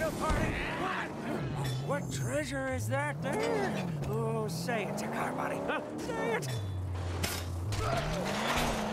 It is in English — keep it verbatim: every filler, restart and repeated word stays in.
cocktail party? What? What treasure is that there? Oh, say it, Takarbody. Huh? Say it.